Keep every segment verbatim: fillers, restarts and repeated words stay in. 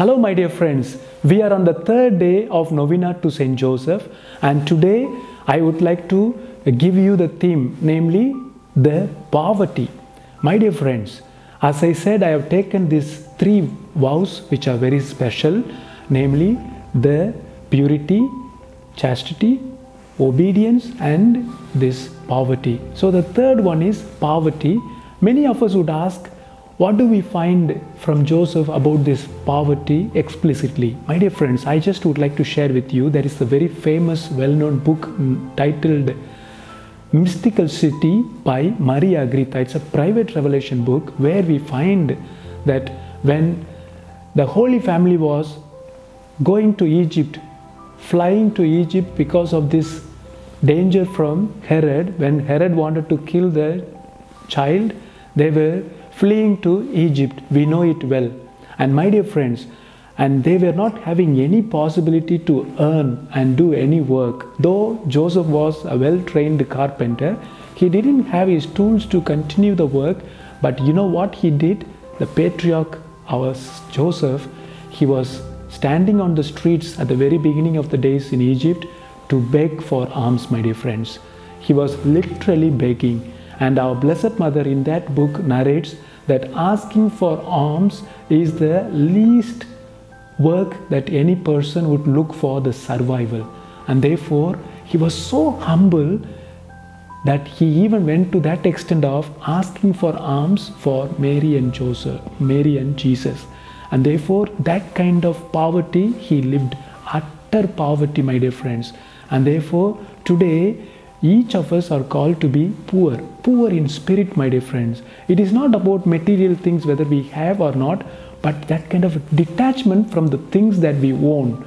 Hello my dear friends, we are on the third day of Novena to Saint Joseph, and today I would like to give you the theme, namely the poverty. My dear friends, as I said, I have taken these three vows which are very special, namely the purity, chastity, obedience and this poverty. So the third one is poverty. Many of us would ask, what do we find from Joseph about this poverty explicitly? My dear friends, I just would like to share with you, there is a very famous well-known book titled Mystical City by Maria Agritha. It's a private revelation book where we find that when the Holy Family was going to Egypt, flying to Egypt because of this danger from Herod, when Herod wanted to kill the child, they were fleeing to Egypt. We know it well. And my dear friends, and they were not having any possibility to earn and do any work. Though Joseph was a well-trained carpenter, he didn't have his tools to continue the work. But you know what he did? The patriarch, our Joseph, he was standing on the streets at the very beginning of the days in Egypt to beg for alms, my dear friends. He was literally begging. And our Blessed Mother in that book narrates that asking for alms is the least work that any person would look for the survival. And therefore, he was so humble that he even went to that extent of asking for alms for Mary and Joseph, Mary and Jesus. And therefore, that kind of poverty he lived, utter poverty, my dear friends. And therefore, today, each of us are called to be poor, poor in spirit, my dear friends. It is not about material things, whether we have or not, but that kind of detachment from the things that we own.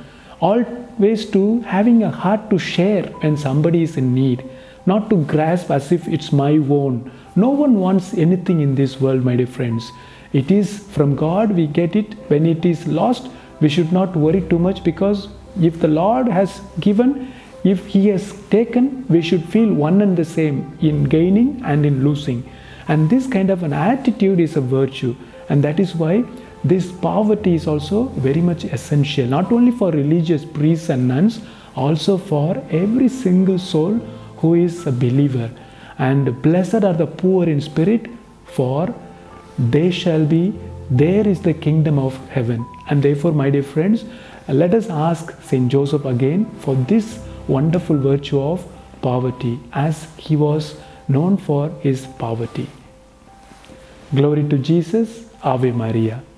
Always to having a heart to share when somebody is in need, not to grasp as if it's my own. No one wants anything in this world, my dear friends. It is from God we get it. When it is lost, we should not worry too much, because if the Lord has given, if He has taken, we should feel one and the same in gaining and in losing. And this kind of an attitude is a virtue. And that is why this poverty is also very much essential, not only for religious priests and nuns, also for every single soul who is a believer. And blessed are the poor in spirit, for they shall be, there is the kingdom of heaven. And therefore, my dear friends, let us ask Saint Joseph again for this wonderful virtue of poverty, as he was known for his poverty. Glory to Jesus. Ave Maria.